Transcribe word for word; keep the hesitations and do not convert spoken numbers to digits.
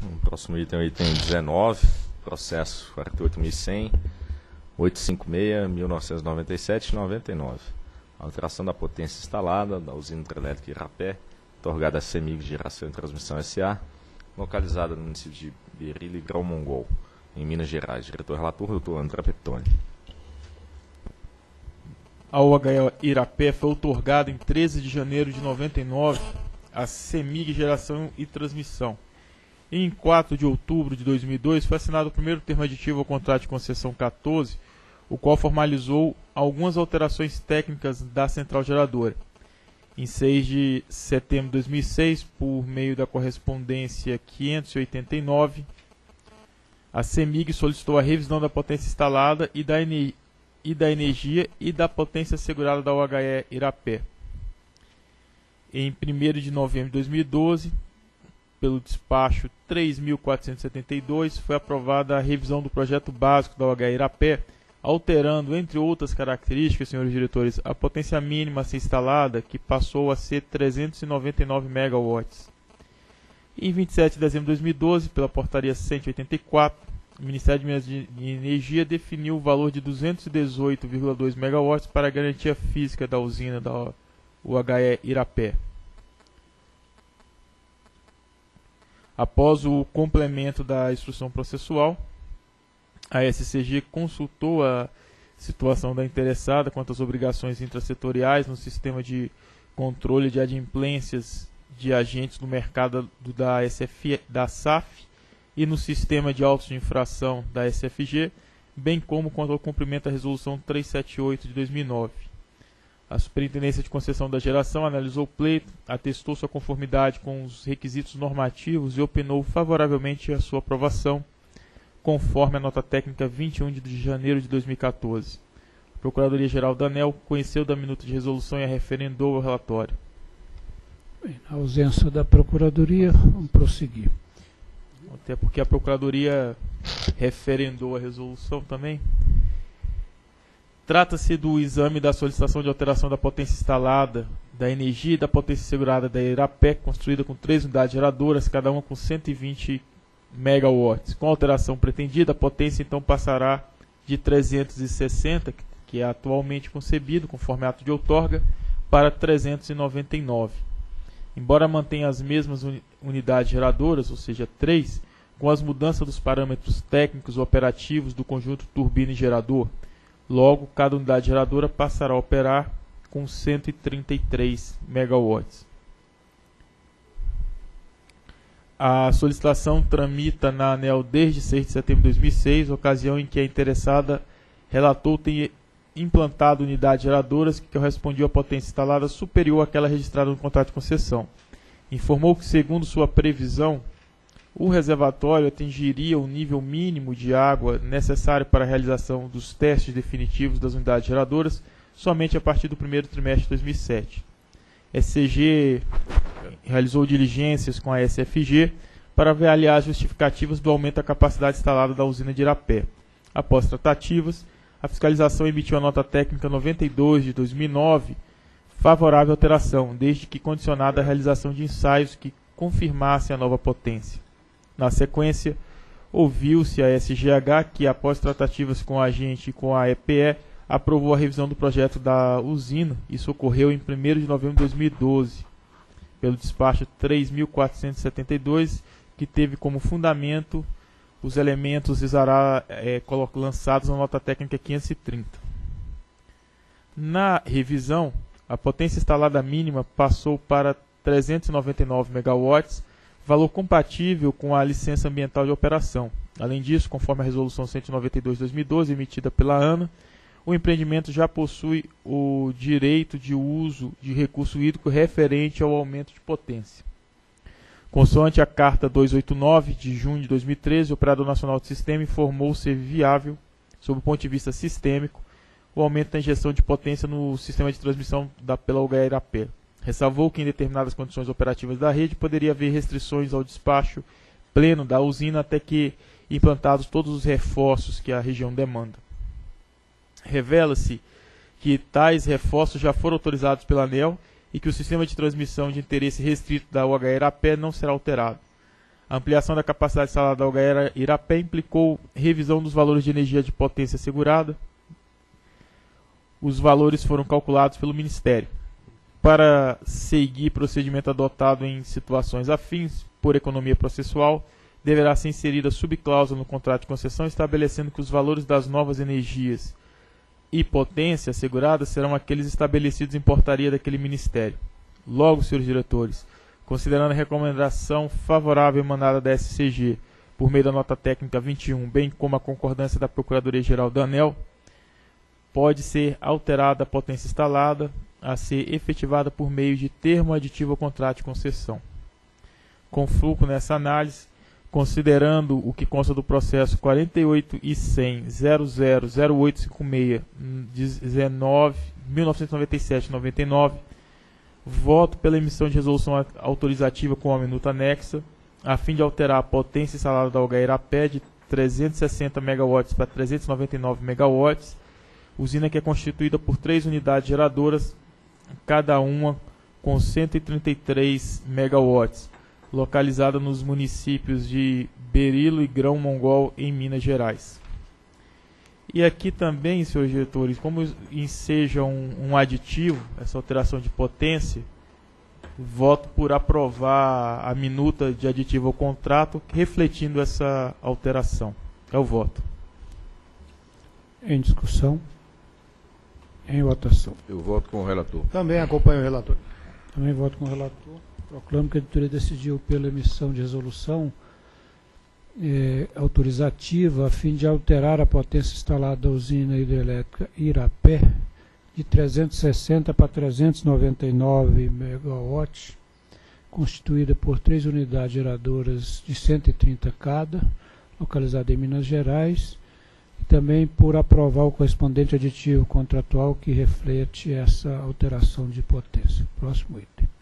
O próximo item é o item dezenove, processo quarenta e oito mil e cem, oitocentos e cinquenta e seis, mil novecentos e noventa e sete, noventa e nove. Alteração da potência instalada da usina hidrelétrica Irapé, otorgada a CEMIG Geração e Transmissão S A, localizada no município de Berilo e Grão-Mongol, em Minas Gerais. Diretor-relator, doutor André Peptoni. A O H E Irapé foi outorgada em treze de janeiro de noventa e nove a CEMIG Geração e Transmissão. Em quatro de outubro de dois mil e dois foi assinado o primeiro termo aditivo ao contrato de concessão quatorze, o qual formalizou algumas alterações técnicas da central geradora. Em seis de setembro de dois mil e seis, por meio da correspondência quinhentos e oitenta e nove, a CEMIG solicitou a revisão da potência instalada e da, ener e da energia e da potência assegurada da O H E Irapé. Em primeiro de novembro de dois mil e doze, pelo despacho três mil quatrocentos e setenta e dois, foi aprovada a revisão do projeto básico da O H E Irapé, alterando, entre outras características, senhores diretores, a potência mínima a ser instalada, que passou a ser trezentos e noventa e nove megawatts. Em vinte e sete de dezembro de dois mil e doze, pela portaria cento e oitenta e quatro, o Ministério de Minas e Energia definiu o valor de duzentos e dezoito vírgula dois megawatts para a garantia física da usina da O H E Irapé. Após o complemento da instrução processual, a S C G consultou a situação da interessada quanto às obrigações intrasetoriais no sistema de controle de adimplências de agentes do mercado da, S F, da S A F e no sistema de autos de infração da S F G, bem como quanto ao cumprimento da Resolução trezentos e setenta e oito de dois mil e nove. A Superintendência de Concessão da Geração analisou o pleito, atestou sua conformidade com os requisitos normativos e opinou favoravelmente a sua aprovação, conforme a nota técnica vinte e um de janeiro de dois mil e quatorze. A Procuradoria-Geral da ANEEL conheceu da minuta de resolução e a referendou ao relatório. Bem, na ausência da Procuradoria, vamos prosseguir. Até porque a Procuradoria referendou a resolução também. Trata-se do exame da solicitação de alteração da potência instalada, da energia e da potência segurada da Irapé, construída com três unidades geradoras, cada uma com cento e vinte megawatts. Com a alteração pretendida, a potência então passará de trezentos e sessenta, que é atualmente concebido, conforme ato de outorga, para trezentos e noventa e nove. Embora mantenha as mesmas unidades geradoras, ou seja, três, com as mudanças dos parâmetros técnicos operativos do conjunto turbina e gerador, logo cada unidade geradora passará a operar com cento e trinta e três megawatts. A solicitação tramita na ANEEL desde seis de setembro de dois mil e seis, ocasião em que a interessada relatou ter implantado unidades geradoras que correspondiam à potência instalada superior àquela registrada no contrato de concessão. Informou que, segundo sua previsão, o reservatório atingiria o nível mínimo de água necessário para a realização dos testes definitivos das unidades geradoras somente a partir do primeiro trimestre de dois mil e sete. A S C G realizou diligências com a S F G para avaliar as justificativas do aumento da capacidade instalada da usina de Irapé. Após tratativas, a fiscalização emitiu a nota técnica noventa e dois de dois mil e nove, favorável à alteração, desde que condicionada à realização de ensaios que confirmassem a nova potência. Na sequência, ouviu-se a S G H que, após tratativas com a agente e com a E P E, aprovou a revisão do projeto da usina. Isso ocorreu em primeiro de novembro de dois mil e doze, pelo despacho três mil quatrocentos e setenta e dois, que teve como fundamento os elementos exará, é, lançados na nota técnica quinhentos e trinta. Na revisão, a potência instalada mínima passou para trezentos e noventa e nove megawatts, valor compatível com a licença ambiental de operação. Além disso, conforme a Resolução cento e noventa e dois de dois mil e doze, emitida pela ANA, o empreendimento já possui o direito de uso de recurso hídrico referente ao aumento de potência. Consoante a Carta duzentos e oitenta e nove, de junho de dois mil e treze, o Operador Nacional do Sistema informou ser viável, sob o ponto de vista sistêmico, o aumento da injeção de potência no sistema de transmissão da, pela O H E Irapé. Ressalvou que em determinadas condições operativas da rede poderia haver restrições ao despacho pleno da usina até que implantados todos os reforços que a região demanda. Revela-se que tais reforços já foram autorizados pela ANEEL e que o sistema de transmissão de interesse restrito da O H E Irapé não será alterado. A ampliação da capacidade instalada da Algaera Irapé implicou revisão dos valores de energia de potência assegurada. Os valores foram calculados pelo Ministério. Para seguir procedimento adotado em situações afins, por economia processual, deverá ser inserida subcláusula no contrato de concessão estabelecendo que os valores das novas energias e potência asseguradas serão aqueles estabelecidos em portaria daquele Ministério. Logo, senhores diretores, considerando a recomendação favorável emanada da S C G por meio da nota técnica vinte e um, bem como a concordância da Procuradoria-Geral da ANEEL, pode ser alterada a potência instalada a ser efetivada por meio de termo aditivo ao contrato de concessão. Confluco nessa análise, considerando o que consta do processo quarenta e oito I cem ponto zero zero zero oito cinco seis mil novecentos e noventa e sete noventa e nove, voto pela emissão de resolução autorizativa com a minuta anexa, a fim de alterar a potência instalada da Algaera Irapé de trezentos e sessenta megawatts para trezentos e noventa e nove megawatts, usina que é constituída por três unidades geradoras, cada uma com cento e trinta e três megawatts, localizada nos municípios de Berilo e Grão Mongol, em Minas Gerais. E aqui também, senhores diretores, como enseja um, um aditivo, essa alteração de potência, voto por aprovar a minuta de aditivo ao contrato, refletindo essa alteração. É o voto. Em discussão. Em votação. Eu voto com o relator. Também acompanho o relator. Também voto com o relator. Proclamo que a editoria decidiu pela emissão de resolução eh, autorizativa a fim de alterar a potência instalada da usina hidrelétrica Irapé de trezentos e sessenta para trezentos e noventa e nove megawatts, constituída por três unidades geradoras de cento e trinta cada, localizada em Minas Gerais, e também por aprovar o correspondente aditivo contratual que reflete essa alteração de potência. Próximo item.